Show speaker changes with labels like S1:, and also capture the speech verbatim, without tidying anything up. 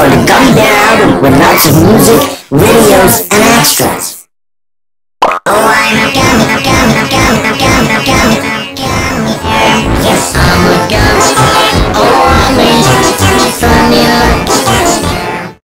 S1: the Gummy album with lots of music, videos, and extras.